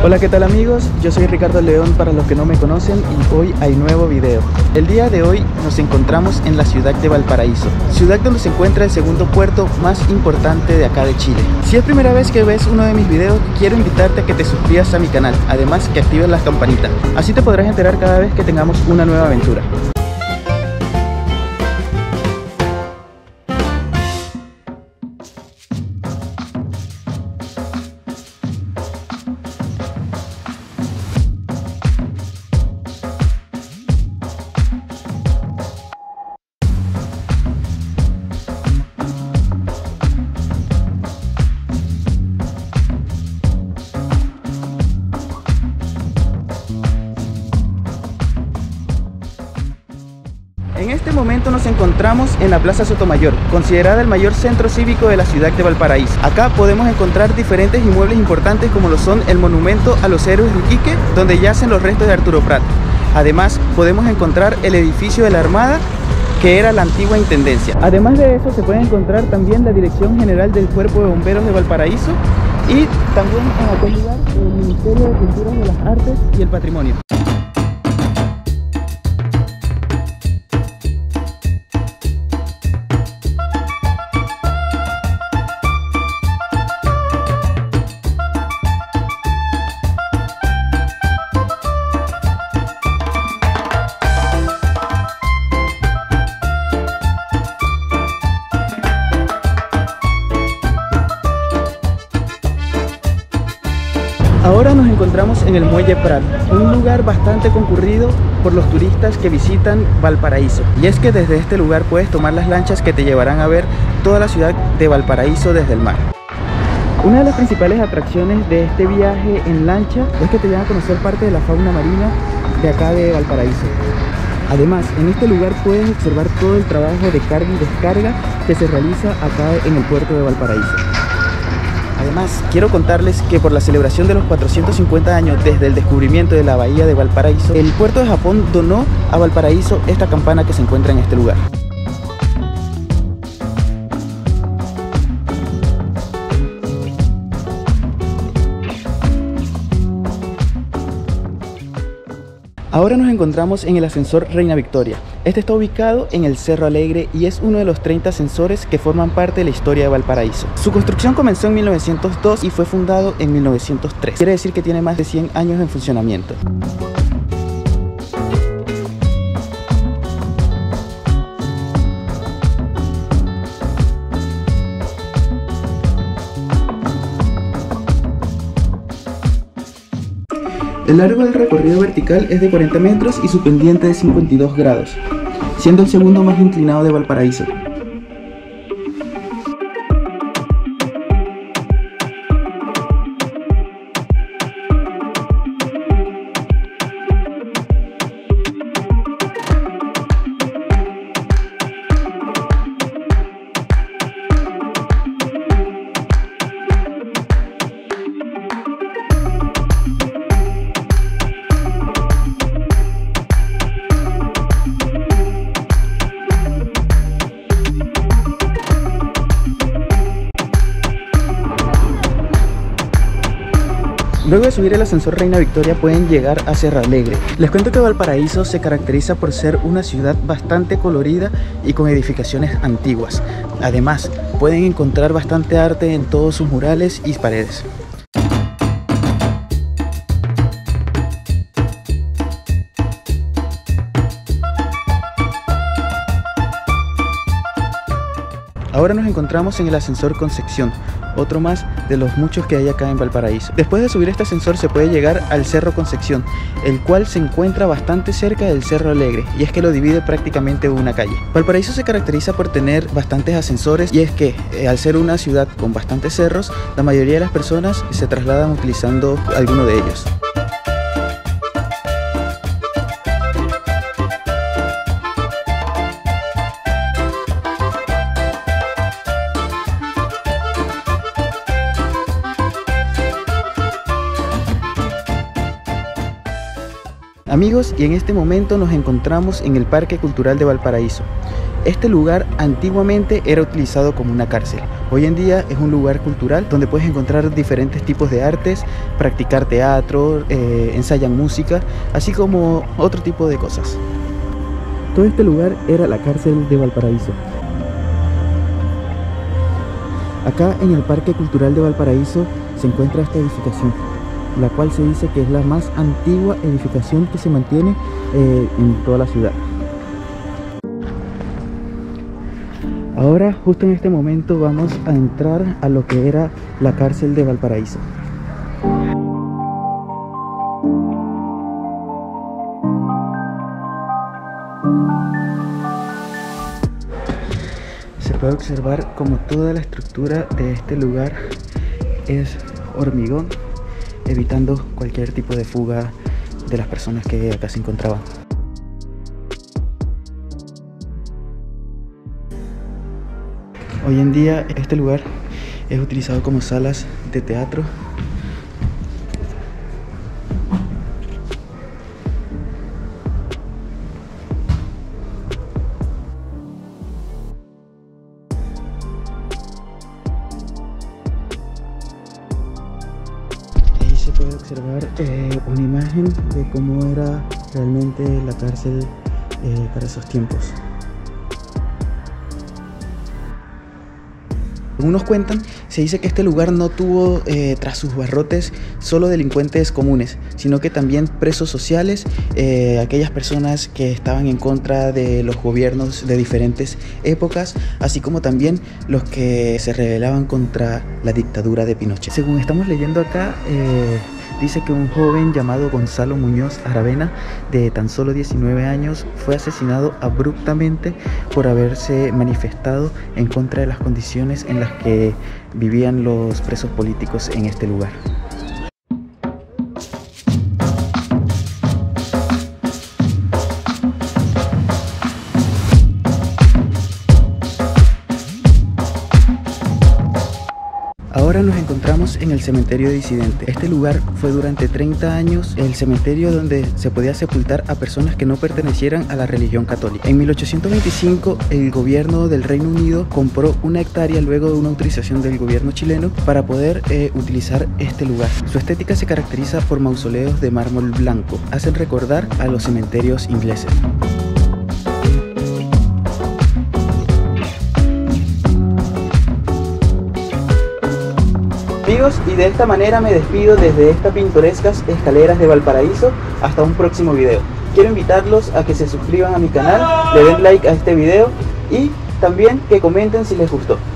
Hola, ¿qué tal amigos? Yo soy Ricardo León para los que no me conocen y hoy hay nuevo video. El día de hoy nos encontramos en la ciudad de Valparaíso, ciudad donde se encuentra el segundo puerto más importante de acá de Chile. Si es primera vez que ves uno de mis videos, quiero invitarte a que te suscribas a mi canal, además que actives las campanitas, así te podrás enterar cada vez que tengamos una nueva aventura. En este momento nos encontramos en la Plaza Sotomayor, considerada el mayor centro cívico de la ciudad de Valparaíso. Acá podemos encontrar diferentes inmuebles importantes como lo son el monumento a los héroes de Iquique, donde yacen los restos de Arturo Prat. Además podemos encontrar el edificio de la Armada, que era la antigua intendencia. Además de eso se puede encontrar también la Dirección General del Cuerpo de Bomberos de Valparaíso y también en aquel lugar el Ministerio de Culturas de las Artes y el Patrimonio. Ahora nos encontramos en el Muelle Prat, un lugar bastante concurrido por los turistas que visitan Valparaíso. Y es que desde este lugar puedes tomar las lanchas que te llevarán a ver toda la ciudad de Valparaíso desde el mar. Una de las principales atracciones de este viaje en lancha es que te llevan a conocer parte de la fauna marina de acá de Valparaíso. Además, en este lugar puedes observar todo el trabajo de carga y descarga que se realiza acá en el puerto de Valparaíso. Además, quiero contarles que por la celebración de los 450 años desde el descubrimiento de la bahía de Valparaíso, el puerto de Japón donó a Valparaíso esta campana que se encuentra en este lugar. Ahora nos encontramos en el ascensor Reina Victoria. Este está ubicado en el Cerro Alegre y es uno de los 30 ascensores que forman parte de la historia de Valparaíso. Su construcción comenzó en 1902 y fue fundado en 1903. Quiere decir que tiene más de 100 años en funcionamiento. El largo del recorrido vertical es de 40 metros y su pendiente de 52 grados, siendo el segundo más inclinado de Valparaíso. Luego de subir el ascensor Reina Victoria pueden llegar a Cerro Alegre. Les cuento que Valparaíso se caracteriza por ser una ciudad bastante colorida y con edificaciones antiguas. Además, pueden encontrar bastante arte en todos sus murales y paredes. Ahora nos encontramos en el ascensor Concepción, otro más de los muchos que hay acá en Valparaíso. Después de subir este ascensor se puede llegar al Cerro Concepción, el cual se encuentra bastante cerca del Cerro Alegre, y es que lo divide prácticamente una calle. Valparaíso se caracteriza por tener bastantes ascensores, y es que al ser una ciudad con bastantes cerros, la mayoría de las personas se trasladan utilizando alguno de ellos. Amigos, y en este momento nos encontramos en el Parque Cultural de Valparaíso. Este lugar antiguamente era utilizado como una cárcel. Hoy en día es un lugar cultural donde puedes encontrar diferentes tipos de artes, practicar teatro, ensayan música, así como otro tipo de cosas. Todo este lugar era la cárcel de Valparaíso. Acá en el Parque Cultural de Valparaíso se encuentra esta edificación, la cual se dice que es la más antigua edificación que se mantiene en toda la ciudad. Ahora, justo en este momento, vamos a entrar a lo que era la cárcel de Valparaíso. Se puede observar como toda la estructura de este lugar es hormigón, evitando cualquier tipo de fuga de las personas que acá se encontraban. Hoy en día este lugar es utilizado como salas de teatro. Ahí se puede observar una imagen de cómo era realmente la cárcel para esos tiempos. Según nos cuentan, se dice que este lugar no tuvo tras sus barrotes solo delincuentes comunes, sino que también presos sociales, aquellas personas que estaban en contra de los gobiernos de diferentes épocas, así como también los que se rebelaban contra la dictadura de Pinochet. Según estamos leyendo acá, dice que un joven llamado Gonzalo Muñoz Aravena, de tan solo 19 años, fue asesinado abruptamente por haberse manifestado en contra de las condiciones en las que vivían los presos políticos en este lugar. Ahora nos encontramos en el cementerio de disidentes. Este lugar fue durante 30 años el cementerio donde se podía sepultar a personas que no pertenecieran a la religión católica. En 1825 el gobierno del Reino Unido compró una hectárea luego de una autorización del gobierno chileno para poder utilizar este lugar. Su estética se caracteriza por mausoleos de mármol blanco. Hacen recordar a los cementerios ingleses. Amigos, y de esta manera me despido desde estas pintorescas escaleras de Valparaíso. Hasta un próximo video. Quiero invitarlos a que se suscriban a mi canal, le den like a este video y también que comenten si les gustó.